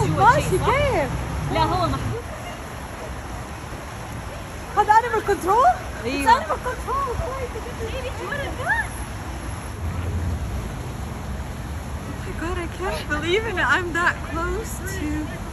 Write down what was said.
ماشي كيف؟ لا هو محبوس. هذا انيمال كنترول؟ ايوه انيمال كنترول. Oh my god, I can't believe it. I'm that close to